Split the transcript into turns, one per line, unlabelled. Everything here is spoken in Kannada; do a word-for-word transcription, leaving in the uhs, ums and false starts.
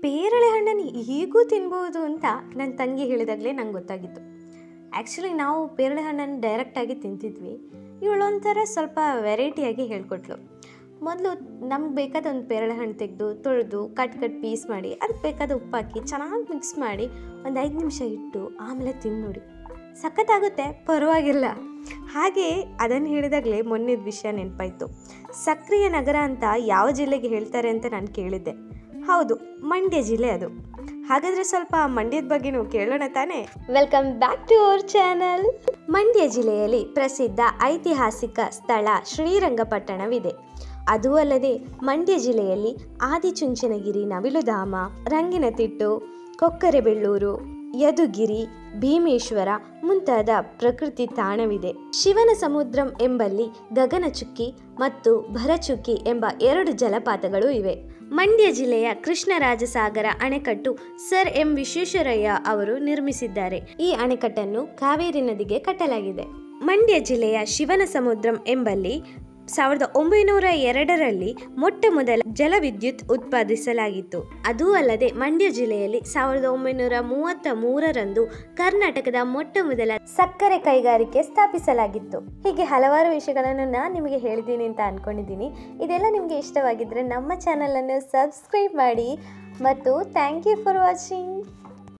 ಪೇರಳೆ ಹಣ್ಣನ್ನು ಹೀಗೂ ತಿನ್ಬೋದು ಅಂತ ನನ್ನ ತಂಗಿ ಹೇಳಿದಾಗಲೇ ನಂಗೆ ಗೊತ್ತಾಗಿತ್ತು. ಆ್ಯಕ್ಚುಲಿ ನಾವು ಪೇರಳೆ ಹಣ್ಣನ್ನು ಡೈರೆಕ್ಟಾಗಿ ತಿಂತಿದ್ವಿ. ಇವಳೊಂಥರ ಸ್ವಲ್ಪ ವೆರೈಟಿಯಾಗಿ ಹೇಳ್ಕೊಟ್ಲು. ಮೊದಲು ನಮ್ಗೆ ಬೇಕಾದ ಒಂದು ಪೇರಳೆ ಹಣ್ಣು ತೆಗೆದು ತೊಳೆದು ಕಟ್ ಕಟ್ ಪೀಸ್ ಮಾಡಿ ಅದಕ್ಕೆ ಬೇಕಾದ ಉಪ್ಪು ಹಾಕಿ ಚೆನ್ನಾಗಿ ಮಿಕ್ಸ್ ಮಾಡಿ ಒಂದು ಐದು ನಿಮಿಷ ಇಟ್ಟು ಆಮೇಲೆ ತಿಂದು ನೋಡಿ, ಸಖತ್ತಾಗುತ್ತೆ, ಪರವಾಗಿಲ್ಲ. ಹಾಗೆ ಅದನ್ನು ಹೇಳಿದಾಗಲೇ ಮೊನ್ನೆದ ವಿಷಯ ನೆನಪಾಯಿತು. ಸಕ್ರಿಯ ನಗರ ಅಂತ ಯಾವ ಜಿಲ್ಲೆಗೆ ಹೇಳ್ತಾರೆ ಅಂತ ನಾನು ಕೇಳಿದ್ದೆ. ಹೌದು, ಮಂಡ್ಯ ಜಿಲ್ಲೆ ಅದು. ಹಾಗಾದರೆ ಸ್ವಲ್ಪ ಮಂಡ್ಯದ ಬಗ್ಗೆನೂ ಕೇಳೋಣ ತಾನೇ. Welcome back to our channel. Mandya ಜಿಲ್ಲೆಯಲ್ಲಿ ಪ್ರಸಿದ್ಧ ಐತಿಹಾಸಿಕ ಸ್ಥಳ ಶ್ರೀರಂಗಪಟ್ಟಣವಿದೆ. ಅದೂ ಅಲ್ಲದೆ ಮಂಡ್ಯ ಜಿಲ್ಲೆಯಲ್ಲಿ ಆದಿಚುಂಚನಗಿರಿ ನವಿಲುಧಾಮ, ರಂಗಿನತಿಟ್ಟು, ಕೊಕ್ಕರೆಬೆಳ್ಳೂರು, ಯದುಗಿರಿ, ಭೀಮೇಶ್ವರ ಮುಂತಾದ ಪ್ರಕೃತಿ ತಾಣವಿದೆ. ಶಿವನ ಸಮುದ್ರಂ ಎಂಬಲ್ಲಿ ಗಗನಚುಕ್ಕಿ ಮತ್ತು ಭರಚುಕ್ಕಿ ಎಂಬ ಎರಡು ಜಲಪಾತಗಳು ಇವೆ. ಮಂಡ್ಯ ಜಿಲ್ಲೆಯ ಕೃಷ್ಣರಾಜಸಾಗರ ಅಣೆಕಟ್ಟು ಸರ್ ಎಂ ವಿಶ್ವೇಶ್ವರಯ್ಯ ಅವರು ನಿರ್ಮಿಸಿದ್ದಾರೆ. ಈ ಅಣೆಕಟ್ಟನ್ನು ಕಾವೇರಿ ನದಿಗೆ ಕಟ್ಟಲಾಗಿದೆ. ಮಂಡ್ಯ ಜಿಲ್ಲೆಯ ಶಿವನ ಸಮುದ್ರಂ ಎಂಬಲ್ಲಿ ಸಾವಿರದ ಒಂಬೈನೂರ ಎರಡರಲ್ಲಿ ಮೊಟ್ಟ ಮೊದಲ ಜಲವಿದ್ಯುತ್ ಉತ್ಪಾದಿಸಲಾಗಿತ್ತು. ಅದೂ ಅಲ್ಲದೆ ಮಂಡ್ಯ ಜಿಲ್ಲೆಯಲ್ಲಿ ಸಾವಿರದ ಒಂಬೈನೂರ ಮೂವತ್ತ ಮೂರರಂದು ಕರ್ನಾಟಕದ ಮೊಟ್ಟ ಮೊದಲ ಸಕ್ಕರೆ ಕೈಗಾರಿಕೆ ಸ್ಥಾಪಿಸಲಾಗಿತ್ತು. ಹೀಗೆ ಹಲವಾರು ವಿಷಯಗಳನ್ನು ನಾನು ನಿಮಗೆ ಹೇಳಿದ್ದೀನಿ ಅಂತ ಅನ್ಕೊಂಡಿದ್ದೀನಿ. ಇದೆಲ್ಲ ನಿಮಗೆ ಇಷ್ಟವಾಗಿದ್ದರೆ ನಮ್ಮ ಚಾನಲನ್ನು ಸಬ್ಸ್ಕ್ರೈಬ್ ಮಾಡಿ ಮತ್ತು ಥ್ಯಾಂಕ್ ಯು ಫಾರ್ ವಾಚಿಂಗ್.